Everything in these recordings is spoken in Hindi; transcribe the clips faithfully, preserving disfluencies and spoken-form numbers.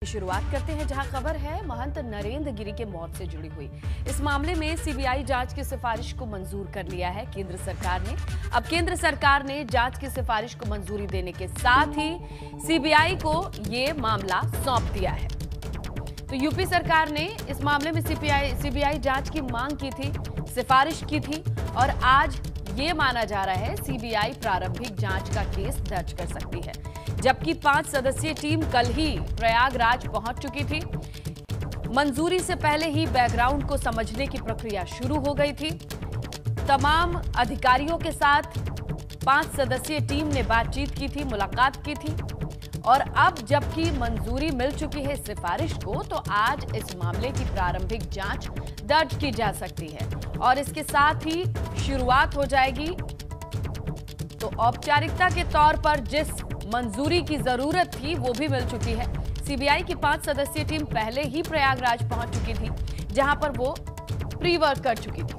शुरुआत करते हैं जहां खबर है महंत नरेंद्र गिरी के मौत से जुड़ी हुई। इस मामले में सीबीआई जांच की सिफारिश को मंजूर कर लिया है केंद्र सरकार ने। अब केंद्र सरकार ने जांच की सिफारिश को मंजूरी देने के साथ ही सीबीआई को ये मामला सौंप दिया है। तो यूपी सरकार ने इस मामले में सीबीआई सीबीआई जांच की मांग की थी, सिफारिश की थी और आज ये माना जा रहा है सीबीआई प्रारंभिक जांच का केस दर्ज कर सकती है। जबकि पांच सदस्यीय टीम कल ही प्रयागराज पहुंच चुकी थी। मंजूरी से पहले ही बैकग्राउंड को समझने की प्रक्रिया शुरू हो गई थी। तमाम अधिकारियों के साथ पांच सदस्यीय टीम ने बातचीत की थी, मुलाकात की थी और अब जबकि मंजूरी मिल चुकी है सिफारिश को, तो आज इस मामले की प्रारंभिक जांच दर्ज की जा सकती है और इसके साथ ही शुरुआत हो जाएगी। तो औपचारिकता के तौर पर जिस मंजूरी की जरूरत थी वो भी मिल चुकी है। सीबीआई की पांच सदस्यीय टीम पहले ही प्रयागराज पहुंच चुकी थी, जहां पर वो प्री वर्क कर चुकी थी।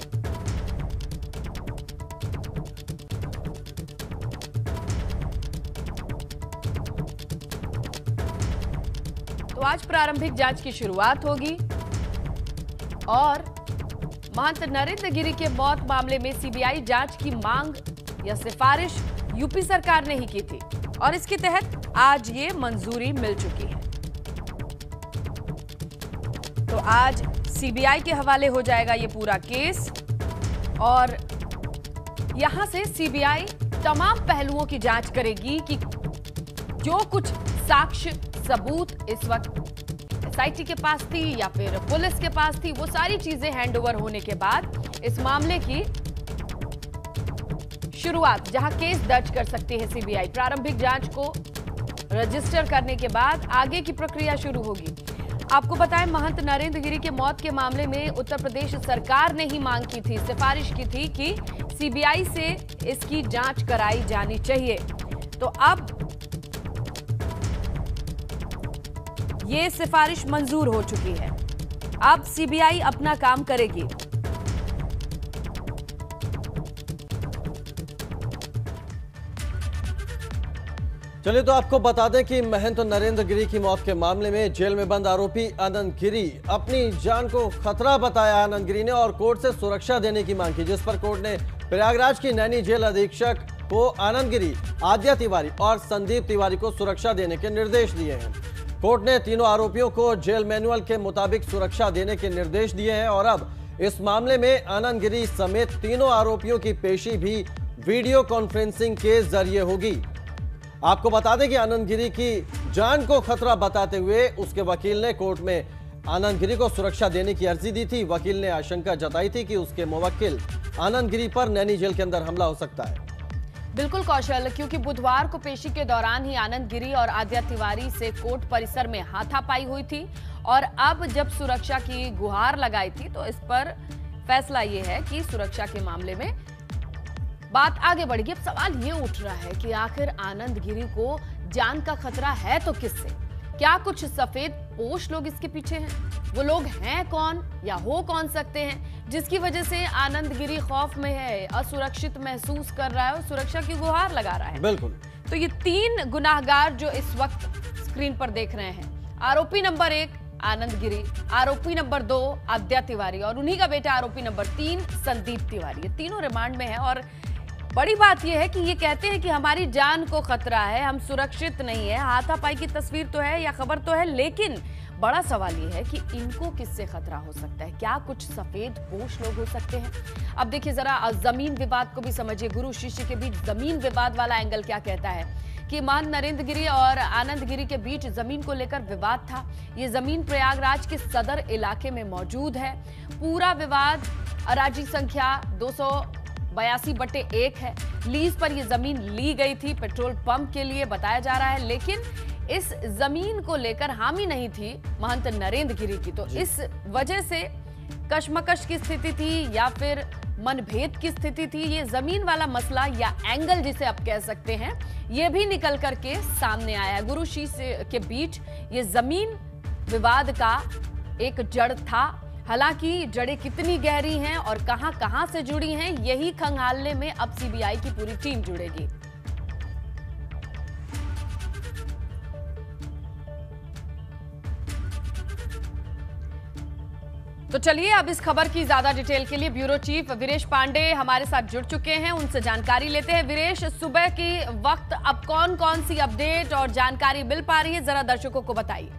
तो आज प्रारंभिक जांच की शुरुआत होगी और महंत नरेंद्र गिरी के मौत मामले में सीबीआई जांच की मांग या सिफारिश यूपी सरकार ने ही की थी और इसके तहत आज ये मंजूरी मिल चुकी है। तो आज सीबीआई के हवाले हो जाएगा ये पूरा केस और यहां से सीबीआई तमाम पहलुओं की जांच करेगी कि जो कुछ साक्ष्य सबूत इस वक्त एसआईटी के पास थी या फिर पुलिस के पास थी, वो सारी चीजें हैंडओवर होने के बाद इस मामले की शुरुआत, जहां केस दर्ज कर सकती है सीबीआई। प्रारंभिक जांच को रजिस्टर करने के बाद आगे की प्रक्रिया शुरू होगी। आपको बताएं, महंत नरेंद्र गिरी के मौत के मामले में उत्तर प्रदेश सरकार ने ही मांग की थी, सिफारिश की थी कि सीबीआई से इसकी जांच कराई जानी चाहिए। तो अब ये सिफारिश मंजूर हो चुकी है। अब सीबीआई अपना काम करेगी। चलिए तो आपको बता दें कि महंत नरेंद्र गिरी की मौत के मामले में जेल में बंद आरोपी आनंद गिरी अपनी जान को खतरा बताया। आनंद गिरी ने और कोर्ट से सुरक्षा देने की मांग की, जिस पर कोर्ट ने प्रयागराज की नैनी जेल अधीक्षक को आनंद गिरी, आद्या तिवारी और संदीप तिवारी को सुरक्षा देने के निर्देश दिए हैं। कोर्ट ने तीनों आरोपियों को जेल मैनुअल के मुताबिक सुरक्षा देने के निर्देश दिए हैं और अब इस मामले में आनंद गिरी समेत तीनों आरोपियों की पेशी भी वीडियो कॉन्फ्रेंसिंग के जरिए होगी। आपको बता दें कि आनंद गिरी की जान को खतरा बताते हुए उसके वकील ने कोर्ट में आनंद गिरी को सुरक्षा देने की अर्जी दी थी। वकील ने आशंका जताई थी कि उसके मुवक्किल आनंद गिरी पर नैनी जेल के अंदर हमला हो सकता है। बिल्कुल कौशल, क्योंकि बुधवार को पेशी के दौरान ही आनंद गिरी और आद्या तिवारी से कोर्ट परिसर में हाथापाई हुई थी और अब जब सुरक्षा की गुहार लगाई थी तो इस पर फैसला ये है कि सुरक्षा के मामले में बात आगे बढ़ेगी। अब सवाल ये उठ रहा है कि आखिर आनंद गिरी को जान का खतरा है तो किससे? क्या कुछ सफेद पोश लोग इसके पीछे हैं? वो लोग हैं कौन या हो कौन सकते हैं जिसकी वजह से आनंद गिरी खौफ में है, असुरक्षित महसूस कर रहा है और सुरक्षा की गुहार लगा रहा है? बिल्कुल। तो ये तीन गुनाहगार जो इस वक्त स्क्रीन पर देख रहे हैं, आरोपी नंबर एक आनंद गिरी, आरोपी नंबर दो आद्या तिवारी और उन्हीं का बेटा आरोपी नंबर तीन संदीप तिवारी, ये तीनों रिमांड में है। और बड़ी बात यह है कि ये कहते हैं कि हमारी जान को खतरा है, हम सुरक्षित नहीं है। हाथापाई की तस्वीर तो है या खबर तो है, लेकिन बड़ा सवाल ये है कि इनको किससे खतरा हो सकता है? क्या कुछ सफेद पोश लोग हो सकते हैं? अब देखिए जरा जमीन विवाद को भी समझिए। गुरु शिष्य के बीच जमीन विवाद वाला एंगल क्या कहता है कि महंत नरेंद्र गिरी और आनंद गिरी के बीच जमीन को लेकर विवाद था। ये जमीन प्रयागराज के सदर इलाके में मौजूद है। पूरा विवाद अराजी संख्या दो सौ बयासी बटे एक है। लीज पर यह जमीन ली गई थी पेट्रोल पंप के लिए बताया जा रहा है, लेकिन इस जमीन को लेकर हामी नहीं थी महंत नरेंद्र गिरी की। तो इस वजह से कशमकश की स्थिति थी या फिर मनभेद की स्थिति थी। ये जमीन वाला मसला या एंगल जिसे आप कह सकते हैं, ये भी निकल करके सामने आया। गुरु शिष्य के बीच ये जमीन विवाद का एक जड़ था। हालांकि जड़ें कितनी गहरी हैं और कहां कहां से जुड़ी हैं, यही खंगालने में अब सीबीआई की पूरी टीम जुड़ेगी। तो चलिए अब इस खबर की ज्यादा डिटेल के लिए ब्यूरो चीफ वीरेश पांडे हमारे साथ जुड़ चुके हैं, उनसे जानकारी लेते हैं। वीरेश, सुबह की वक्त अब कौन कौन सी अपडेट और जानकारी मिल पा रही है, जरा दर्शकों को बताइए।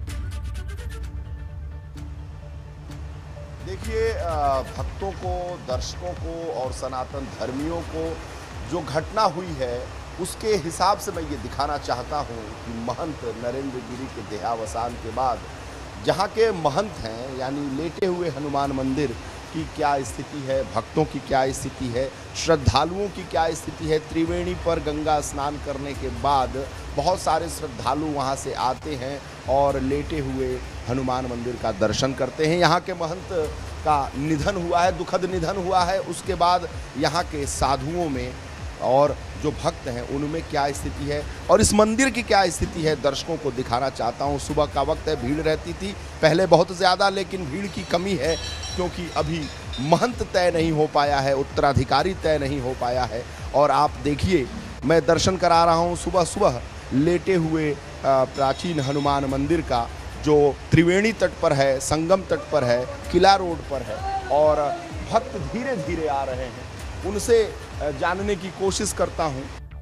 देखिए, भक्तों को, दर्शकों को और सनातन धर्मियों को जो घटना हुई है उसके हिसाब से मैं ये दिखाना चाहता हूँ कि महंत नरेंद्र गिरी के देहावसान के बाद जहाँ के महंत हैं, यानी लेटे हुए हनुमान मंदिर की क्या स्थिति है, भक्तों की क्या स्थिति है, श्रद्धालुओं की क्या स्थिति है। त्रिवेणी पर गंगा स्नान करने के बाद बहुत सारे श्रद्धालु वहाँ से आते हैं और लेटे हुए हनुमान मंदिर का दर्शन करते हैं। यहाँ के महंत का निधन हुआ है, दुखद निधन हुआ है। उसके बाद यहाँ के साधुओं में और जो भक्त हैं उनमें क्या स्थिति है और इस मंदिर की क्या स्थिति है, दर्शकों को दिखाना चाहता हूं। सुबह का वक्त है, भीड़ रहती थी पहले बहुत ज़्यादा, लेकिन भीड़ की कमी है क्योंकि अभी महंत तय नहीं हो पाया है, उत्तराधिकारी तय नहीं हो पाया है। और आप देखिए, मैं दर्शन करा रहा हूं सुबह सुबह लेटे हुए प्राचीन हनुमान मंदिर का, जो त्रिवेणी तट पर है, संगम तट पर है, किला रोड पर है। और भक्त धीरे धीरे आ रहे हैं, उनसे जानने की कोशिश करता हूं।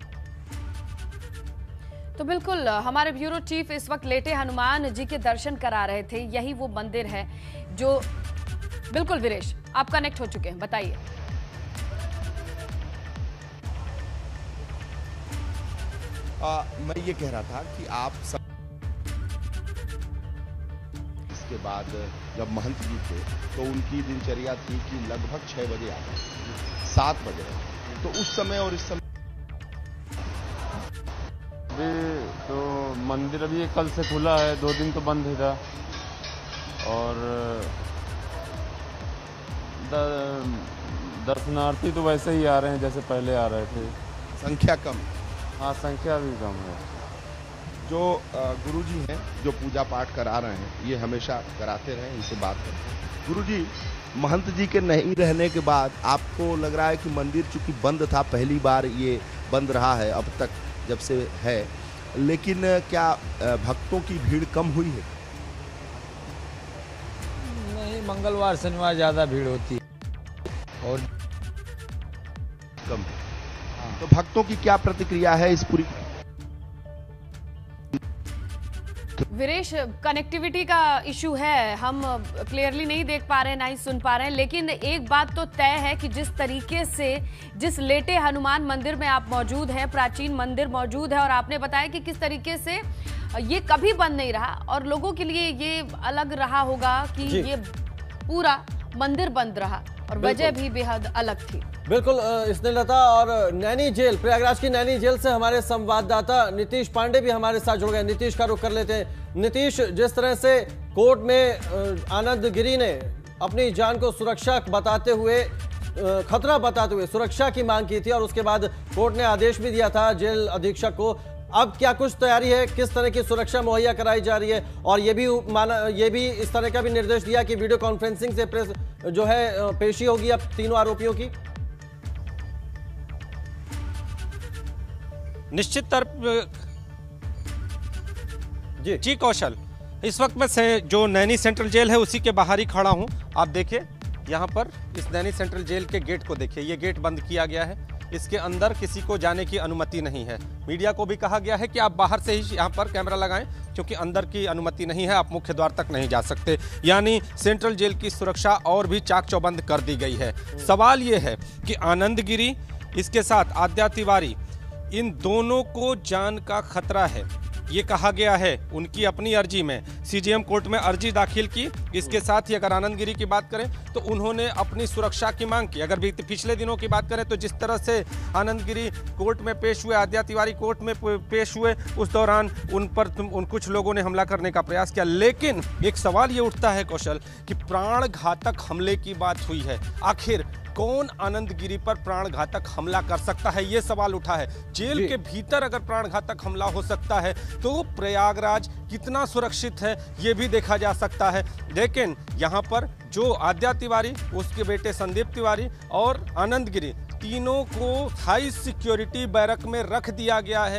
तो बिल्कुल हमारे ब्यूरो चीफ इस वक्त लेटे हनुमान जी के दर्शन करा रहे थे। यही वो मंदिर है जो बिल्कुल वीरेश आप कनेक्ट हो चुके हैं, बताइए। आ, मैं ये कह रहा था कि आप सब इसके बाद जब महंत जी थे तो उनकी दिनचर्या थी कि लगभग छह बजे आते, सात बजे, तो उस समय और इस समय अभी तो मंदिर अभी कल से खुला है, दो दिन तो बंद ही था। और दर्शनार्थी तो वैसे ही आ रहे हैं जैसे पहले आ रहे थे, संख्या कम। हाँ, संख्या भी कम है। जो गुरुजी हैं जो पूजा पाठ करा रहे हैं, ये हमेशा कराते रहे, इनसे बात करते हैं। गुरुजी, महंत जी के नहीं रहने के बाद आपको लग रहा है कि मंदिर चूंकि बंद था, पहली बार ये बंद रहा है अब तक जब से है, लेकिन क्या भक्तों की भीड़ कम हुई है? नहीं, मंगलवार शनिवार ज़्यादा भीड़ होती है और कम। हाँ। तो भक्तों की क्या प्रतिक्रिया है इस पूरी? वीरेश, कनेक्टिविटी का इशू है, हम क्लियरली नहीं देख पा रहे हैं, ना ही सुन पा रहे हैं। लेकिन एक बात तो तय है कि जिस तरीके से जिस लेटे हनुमान मंदिर में आप मौजूद हैं, प्राचीन मंदिर मौजूद है, और आपने बताया कि किस तरीके से ये कभी बंद नहीं रहा और लोगों के लिए ये अलग रहा होगा कि ये पूरा मंदिर बंद रहा और वजह भी बेहद अलग थी। बिल्कुल स्नेहलता, और नैनी जेल, प्रयागराज की नैनी जेल से हमारे संवाददाता नीतीश पांडे भी हमारे साथ जुड़ गए। नीतीश का रुख कर लेते हैं। नीतीश, जिस तरह से कोर्ट में आनंद गिरी ने अपनी जान को सुरक्षा बताते हुए, खतरा बताते हुए सुरक्षा की मांग की थी और उसके बाद कोर्ट ने आदेश भी दिया था जेल अधीक्षक को, अब क्या कुछ तैयारी है, किस तरह की सुरक्षा मुहैया कराई जा रही है? और ये भी माना, ये भी इस तरह का भी निर्देश दिया कि वीडियो कॉन्फ्रेंसिंग से प्रेस जो है पेशी होगी अब तीनों आरोपियों की। निश्चित तौर जी जी कौशल, इस वक्त मैं से जो नैनी सेंट्रल जेल है उसी के बाहर ही खड़ा हूं। आप देखिए यहाँ पर इस नैनी सेंट्रल जेल के गेट को देखिए, ये गेट बंद किया गया है, इसके अंदर किसी को जाने की अनुमति नहीं है। मीडिया को भी कहा गया है कि आप बाहर से ही यहाँ पर कैमरा लगाएं क्योंकि अंदर की अनुमति नहीं है, आप मुख्य द्वार तक नहीं जा सकते। यानी सेंट्रल जेल की सुरक्षा और भी चाक चौबंद कर दी गई है। सवाल ये है कि आनंद गिरी, इसके साथ आद्या तिवारी, इन दोनों को जान का खतरा है, ये कहा गया है। उनकी अपनी अर्जी में सीजेएम कोर्ट में अर्जी दाखिल की। इसके साथ ही अगर आनंद गिरी की बात करें तो उन्होंने अपनी सुरक्षा की मांग की। अगर पिछले दिनों की बात करें तो जिस तरह से आनंद गिरी कोर्ट में पेश हुए, आद्या तिवारी कोर्ट में पेश हुए, उस दौरान उन पर उन कुछ लोगों ने हमला करने का प्रयास किया। लेकिन एक सवाल ये उठता है कौशल कि प्राण घातक हमले की बात हुई है, आखिर कौन आनंद गिरी पर प्राण घातक हमला कर सकता है, ये सवाल उठा है। जेल के भीतर अगर प्राण घातक हमला हो सकता है तो प्रयागराज कितना सुरक्षित है ये भी देखा जा सकता है। लेकिन यहाँ पर जो आद्या तिवारी, उसके बेटे संदीप तिवारी और आनंद गिरी, तीनों को हाई सिक्योरिटी बैरक में रख दिया गया है।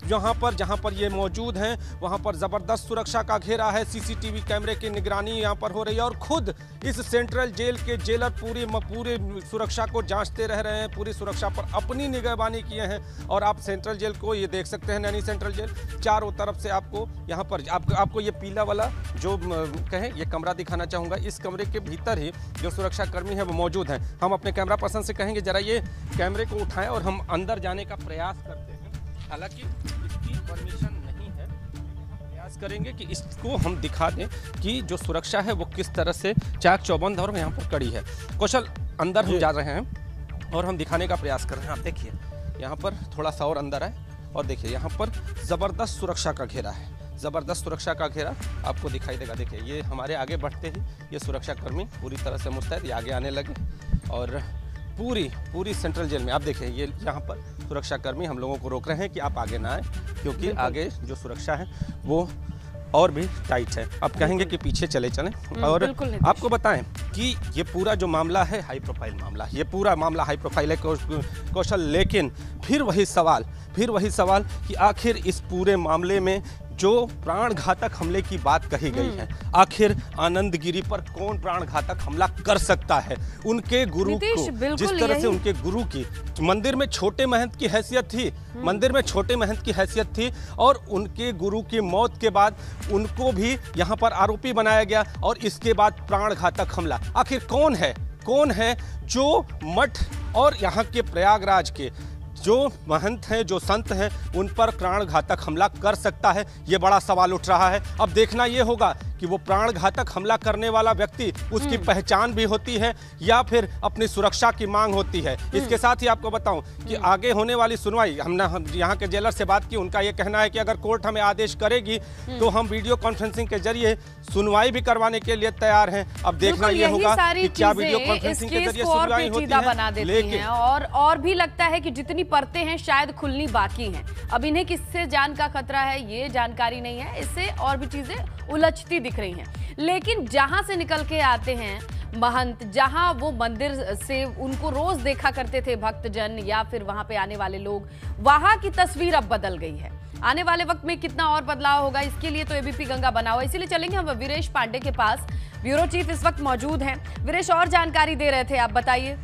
जहाँ पर जहाँ पर ये मौजूद हैं वहाँ पर ज़बरदस्त सुरक्षा का घेरा है, सीसीटीवी कैमरे की निगरानी यहाँ पर हो रही है और खुद इस सेंट्रल जेल के जेलर पूरी पूरी सुरक्षा को जांचते रह रहे हैं, पूरी सुरक्षा पर अपनी निगरानी किए हैं। और आप सेंट्रल जेल को ये देख सकते हैं, नैनी सेंट्रल जेल, चारों तरफ से आपको यहाँ पर आप, आपको ये पीला वाला जो कहें ये कमरा दिखाना चाहूँगा। इस कमरे के भीतर ही जो सुरक्षा कर्मी है वो मौजूद हैं। हम अपने कैमरा पर्सन से कहेंगे जरा ये कैमरे को उठाएं और हम अंदर जाने का प्रयास करते हैं। हालांकि इसकी परमिशन नहीं है, प्रयास करेंगे कि इसको हम दिखा दें कि जो सुरक्षा है वो किस तरह से चाक चौबंद और यहाँ पर कड़ी है। कौशल, अंदर हम जा रहे हैं और हम दिखाने का प्रयास कर रहे हैं। आप देखिए यहाँ पर थोड़ा सा और अंदर है और देखिए यहाँ पर ज़बरदस्त सुरक्षा का घेरा है, ज़बरदस्त सुरक्षा का घेरा आपको दिखाई देगा। देखिए ये हमारे आगे बढ़ते ही ये सुरक्षा कर्मी पूरी तरह से मुस्तैद ये आगे आने लगे और पूरी पूरी सेंट्रल जेल में आप देखिए ये यहाँ पर सुरक्षा कर्मी हम लोगों को रोक रहे हैं कि आप आगे ना आए, क्योंकि आगे जो सुरक्षा है वो और भी टाइट है। आप कहेंगे कि पीछे चले चलें। और आपको बताएं कि ये पूरा जो मामला है हाई प्रोफाइल मामला, ये पूरा मामला हाई प्रोफाइल है कौशल, लेकिन फिर वही सवाल फिर वही सवाल कि आखिर इस पूरे मामले में जो प्राण घातक हमले की बात कही गई है, आखिर आनंद गिरी पर कौन प्राण घातक हमला कर सकता है? उनके गुरु को, जिस तरह से उनके गुरु की मंदिर में छोटे महंत की हैसियत थी, मंदिर में छोटे महंत की हैसियत थी और उनके गुरु की मौत के बाद उनको भी यहाँ पर आरोपी बनाया गया और इसके बाद प्राण घातक हमला। आखिर कौन है कौन है जो मठ और यहाँ के प्रयागराज के जो महंत हैं, जो संत हैं, उन पर प्राण घातक हमला कर सकता है? ये बड़ा सवाल उठ रहा है। अब देखना ये होगा कि वो प्राण घातक हमला करने वाला व्यक्ति, उसकी पहचान भी होती है या फिर अपनी सुरक्षा की मांग होती है। इसके साथ ही आपको बताऊं कि आगे होने वाली सुनवाई, हमने हम यहाँ के जेलर से बात की, उनका ये कहना है कि अगर कोर्ट हमें आदेश करेगी तो हम वीडियो कॉन्फ्रेंसिंग के जरिए सुनवाई भी करवाने के लिए तैयार हैं। अब देखना ये होगा कि क्या वीडियो कॉन्फ्रेंसिंग के जरिए सुनवाई होती है। लेकिन और और भी लगता है कि जितनी परतें हैं शायद खुलनी बाकी हैं। अब इन्हें किससे जान का खतरा है ये जानकारी नहीं है, इससे और भी चीजें उलझती दिख रही हैं। लेकिन जहां से निकल के आते हैं महंत, जहां वो मंदिर से उनको रोज देखा करते थे भक्तजन या फिर वहां पे आने वाले लोग, वहां की तस्वीर अब बदल गई है। आने वाले वक्त में कितना और बदलाव होगा इसके लिए तो एबीपी गंगा बना हुआ। इसीलिए चलेंगे हम वीरेश पांडे के पास, ब्यूरो चीफ इस वक्त मौजूद हैं। वीरेश, और जानकारी दे रहे थे, आप बताइए।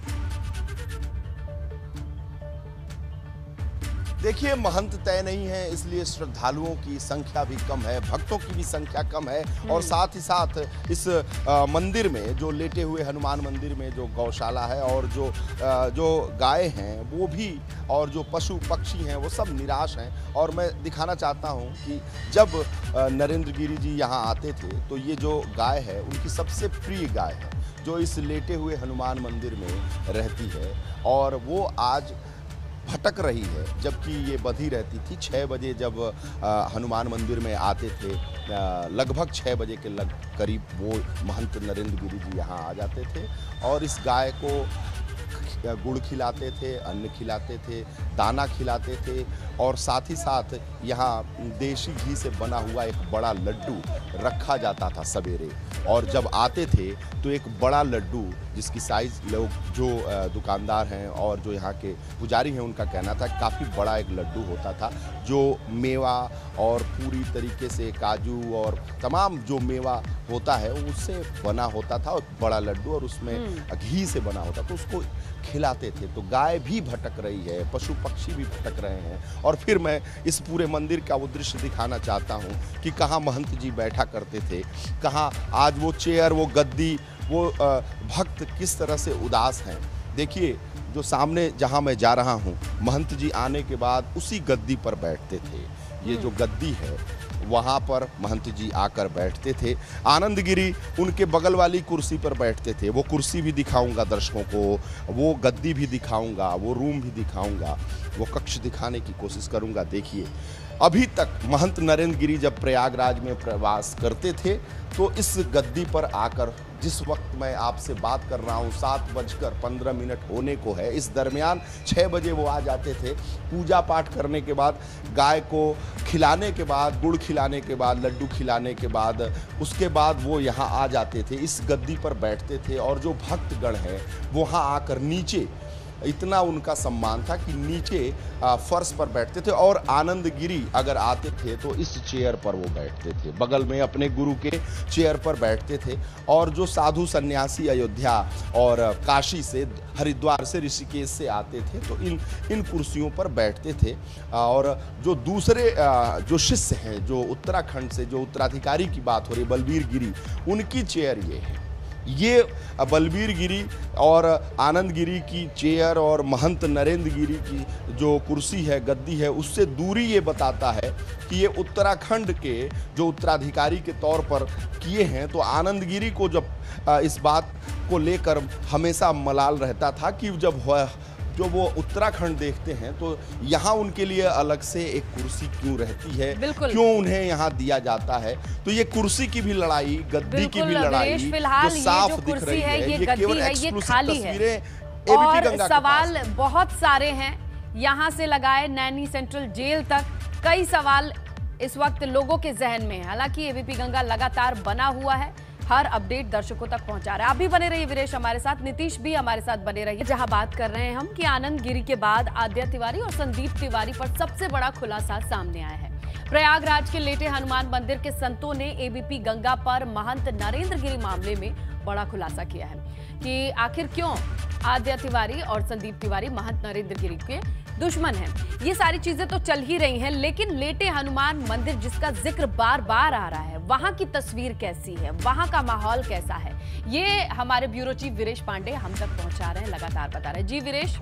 देखिए, महंत तय नहीं है, इसलिए श्रद्धालुओं की संख्या भी कम है, भक्तों की भी संख्या कम है। और साथ ही साथ इस आ, मंदिर में, जो लेटे हुए हनुमान मंदिर में जो गौशाला है और जो आ, जो गाय हैं वो भी, और जो पशु पक्षी हैं वो सब निराश हैं। और मैं दिखाना चाहता हूं कि जब आ, नरेंद्र गिरी जी यहाँ आते थे तो ये जो गाय है उनकी सबसे प्रिय गाय है, जो इस लेटे हुए हनुमान मंदिर में रहती है और वो आज भटक रही है, जबकि ये बंधी रहती थी। छः बजे जब आ, हनुमान मंदिर में आते थे, आ, लगभग छः बजे के लग करीब वो महंत नरेंद्र गिरी जी यहाँ आ जाते थे और इस गाय को गुड़ खिलाते थे, अन्न खिलाते थे, दाना खिलाते थे और साथ ही साथ यहाँ देसी घी से बना हुआ एक बड़ा लड्डू रखा जाता था सवेरे। और जब आते थे तो एक बड़ा लड्डू, जिसकी साइज़ लोग जो दुकानदार हैं और जो यहाँ के पुजारी हैं उनका कहना था काफ़ी बड़ा एक लड्डू होता था, जो मेवा और पूरी तरीके से काजू और तमाम जो मेवा होता है उससे बना होता था, और बड़ा लड्डू और उसमें घी से बना होता, तो उसको खिलाते थे। तो गाय भी भटक रही है, पशु पक्षी भी भटक रहे हैं। और फिर मैं इस पूरे मंदिर का वो दृश्य दिखाना चाहता हूँ कि कहाँ महंत जी बैठा करते थे, कहाँ आज वो चेयर, वो गद्दी, वो भक्त किस तरह से उदास हैं। देखिए, जो सामने जहाँ मैं जा रहा हूँ, महंत जी आने के बाद उसी गद्दी पर बैठते थे। ये जो गद्दी है वहाँ पर महंत जी आकर बैठते थे। आनंद गिरी उनके बगल वाली कुर्सी पर बैठते थे। वो कुर्सी भी दिखाऊंगा दर्शकों को, वो गद्दी भी दिखाऊंगा, वो रूम भी दिखाऊंगा, वो कक्ष दिखाने की कोशिश करूंगा। देखिए, अभी तक महंत नरेंद्र गिरी जब प्रयागराज में प्रवास करते थे तो इस गद्दी पर आकर, जिस वक्त मैं आपसे बात कर रहा हूँ सात बजकर पंद्रह मिनट होने को है, इस दरमियान छः बजे वो आ जाते थे। पूजा पाठ करने के बाद, गाय को खिलाने के बाद, गुड़ खिलाने के बाद, लड्डू खिलाने के बाद, उसके बाद वो यहाँ आ जाते थे, इस गद्दी पर बैठते थे। और जो भक्तगण हैं वहाँ आकर नीचे इतना उनका सम्मान था कि नीचे आ, फर्श पर बैठते थे और आनंद गिरी अगर आते थे तो इस चेयर पर वो बैठते थे, बगल में अपने गुरु के चेयर पर बैठते थे। और जो साधु सन्यासी अयोध्या और काशी से, हरिद्वार से, ऋषिकेश से आते थे तो इन इन कुर्सियों पर बैठते थे। और जो दूसरे जो शिष्य हैं, जो उत्तराखंड से जो उत्तराधिकारी की बात हो रही, बलबीर गिरी, उनकी चेयर ये है। ये बलबीर गिरी और आनंद गिरी की चेयर और महंत नरेंद्र गिरी की जो कुर्सी है, गद्दी है, उससे दूरी ये बताता है कि ये उत्तराखंड के जो उत्तराधिकारी के तौर पर किए हैं। तो आनंद गिरी को जब इस बात को लेकर हमेशा मलाल रहता था कि जब जो वो उत्तराखंड देखते हैं तो यहाँ उनके लिए अलग से एक कुर्सी क्यों रहती है, क्यों उन्हें यहाँ दिया जाता है। तो ये कुर्सी की भी लड़ाई, गद्दी की भी लड़ाई जो साफ दिख रही है, ये केवल एक्सक्लूसिव तस्वीरें। और सवाल बहुत सारे हैं, यहाँ से लगाए नैनी सेंट्रल जेल तक कई सवाल इस वक्त लोगों के जहन में है। हालांकि एबीपी गंगा लगातार बना हुआ है, हर अपडेट दर्शकों तक पहुंचा रहा है। आप भी बने रहिए वीरेश हमारे साथ, नीतीश भी हमारे साथ बने रहिए। जहां बात कर रहे हैं हम कि आनंद गिरी के बाद आद्या तिवारी और संदीप तिवारी पर सबसे बड़ा खुलासा सामने आया है। प्रयागराज के लेटे हनुमान मंदिर के संतों ने एबीपी गंगा पर महंत नरेंद्र गिरी मामले में बड़ा खुलासा किया है कि आखिर क्यों आद्या तिवारी और संदीप तिवारी महंत नरेंद्र गिरी के दुश्मन हैं। ये सारी चीजें तो चल ही रही हैं, लेकिन लेटे हनुमान मंदिर जिसका जिक्र बार बार आ रहा है, वहां की तस्वीर कैसी है, वहां का माहौल कैसा है, ये हमारे ब्यूरो चीफ वीरेश पांडे हम तक पहुंचा रहे हैं, लगातार बता रहे हैं। जी वीरेश।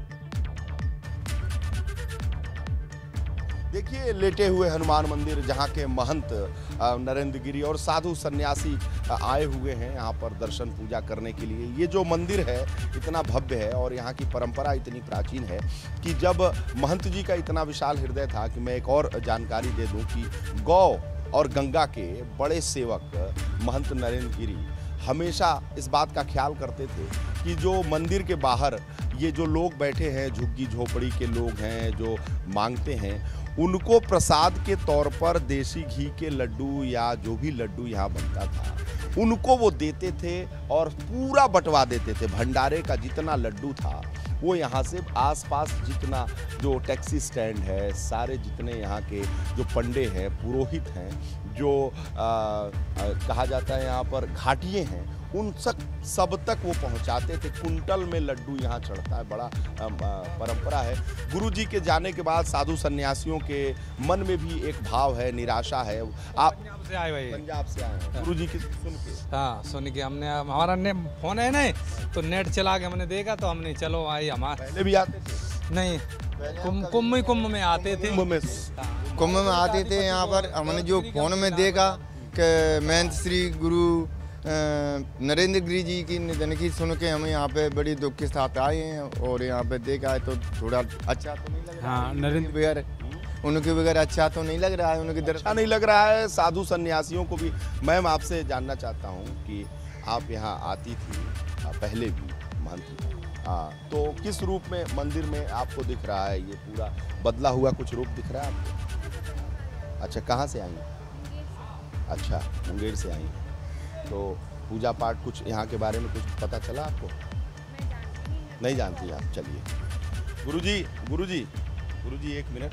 देखिए, लेटे हुए हनुमान मंदिर जहाँ के महंत नरेंद्र गिरी और साधु सन्यासी आए हुए हैं यहाँ पर दर्शन पूजा करने के लिए। ये जो मंदिर है इतना भव्य है और यहाँ की परंपरा इतनी प्राचीन है कि जब महंत जी का इतना विशाल हृदय था कि मैं एक और जानकारी दे दूँ कि गौ और गंगा के बड़े सेवक महंत नरेंद्र गिरी हमेशा इस बात का ख्याल करते थे कि जो मंदिर के बाहर ये जो लोग बैठे हैं, झुग्गी झोपड़ी के लोग हैं जो मांगते हैं, उनको प्रसाद के तौर पर देसी घी के लड्डू या जो भी लड्डू यहाँ बनता था उनको वो देते थे और पूरा बंटवा देते थे। भंडारे का जितना लड्डू था वो यहाँ से आसपास जितना जो टैक्सी स्टैंड है, सारे जितने यहाँ के जो पंडे हैं, पुरोहित हैं, जो आ, आ, कहा जाता है यहाँ पर घाटिये हैं, उन सब सब तक वो पहुंचाते थे। कुंटल में लड्डू यहाँ चढ़ता है, बड़ा आ, आ, परंपरा है। गुरुजी के जाने के बाद साधु सन्यासियों के मन में भी एक भाव है, निराशा है। आप पंजाब से आए भाई? पंजाब से आए हैं। गुरुजी की सुन के? हाँ, सुन के हमने, हमारा ने फोन है नहीं तो नेट चला के हमने देखा तो हमने चलो आई। हमारे पहले भी आते थे? नहीं, कुंभ कुंभ में आते थे। कुंभ में कुंभ में आते थे यहाँ पर। हमने जो फोन में देखा कि महंत श्री गुरु नरेंद्र गिरी जी की निधन की सुन के हम यहाँ पे बड़ी दुख के साथ आए हैं और यहाँ पे देखा है तो थोड़ा अच्छा तो नहीं लग रहा। हाँ, नरेंद्र बगैर उनके बगैर अच्छा तो नहीं लग रहा है, उनके अच्छा नहीं लग रहा है। साधु सन्यासियों को भी मैम आपसे जानना चाहता हूँ कि आप यहाँ आती थी पहले भी महंत, हाँ, तो किस रूप में मंदिर में आपको दिख रहा है? ये पूरा बदला हुआ कुछ रूप दिख रहा है आपको? अच्छा, कहाँ से आई? अच्छा, मुंगेर से आई। तो पूजा पाठ कुछ यहाँ के बारे में कुछ पता चला आपको? नहीं जानती आप? चलिए गुरुजी, गुरुजी, गुरुजी एक मिनट।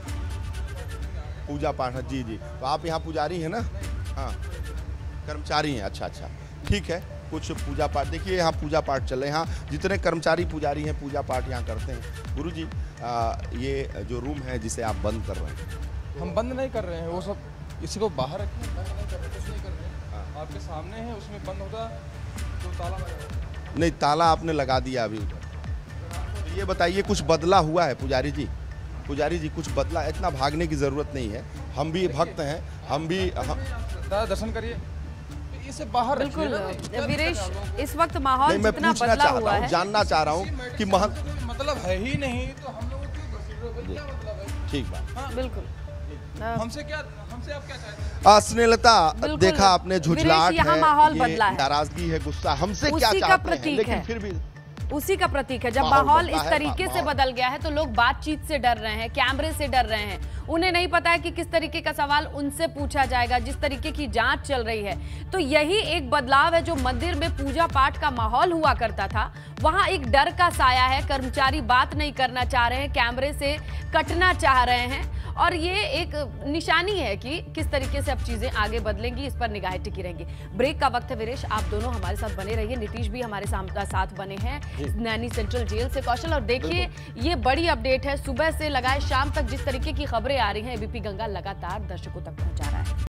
पूजा पाठ, जी जी, तो आप यहाँ पुजारी हैं ना? हाँ, कर्मचारी हैं। अच्छा अच्छा, ठीक है। कुछ पूजा पाठ, देखिए यहाँ पूजा पाठ चल रहे हैं। यहाँ जितने कर्मचारी पुजारी हैं पूजा पाठ यहाँ करते हैं। गुरुजी, ये जो रूम है जिसे आप बंद कर रहे हैं? हम बंद नहीं कर रहे हैं, वो सब किसी को बाहर रखें, बंद नहीं कर रहे, कुछ नहीं कर रहे। आपके सामने है, उसमें बंद होता तो ताला लगा। नहीं, ताला आपने लगा दिया अभी उधर। तो ये बताइए कुछ बदला हुआ है पुजारी जी? पुजारी जी कुछ बदला? इतना भागने की जरूरत नहीं है, हम भी भक्त हैं, हम भी हम... दर्शन करिए, इसे बाहर बिल्कुल। वीरेश, इस वक्त माहौल जितना बदला हुआ है, जानना चाह रहा हूँ कि महंत मतलब है ही नहीं तो हम लोगों की क्या मतलब है? ठीक बात, बिल्कुल। हमसे क्या, हमसे आप क्या चाहते हैं? स्नेहलता, देखा आपने, झुझलाहट है, माहौल बदला है, नाराजगी है, गुस्सा, हमसे क्या चाहते हैं? लेकिन फिर भी उसी का प्रतीक है। जब माहौल माहौल बदला इस है, तरीके से माहौल। बदल गया है तो लोग बातचीत से डर रहे हैं, कैमरे से डर रहे हैं। उन्हें नहीं पता है कि किस तरीके का सवाल उनसे पूछा जाएगा, जिस तरीके की जांच चल रही है। तो यही एक बदलाव है। जो मंदिर में पूजा पाठ का माहौल हुआ करता था, वहां एक डर का साया है। कर्मचारी बात नहीं करना चाह रहे हैं, कैमरे से कटना चाह रहे हैं, और ये एक निशानी है कि किस तरीके से अब चीजें आगे बदलेंगी, इस पर निगाहें टिकी रहेंगी। ब्रेक का वक्त है वीरेश, आप दोनों हमारे साथ बने रहिए। नीतीश भी हमारे साथ बने हैं नैनी सेंट्रल जेल से। कौशल, और देखिए ये बड़ी अपडेट है, सुबह से लगाए शाम तक जिस तरीके की खबरें आ रही हैं, एबीपी गंगा लगातार दर्शकों तक पहुंचा रहा है।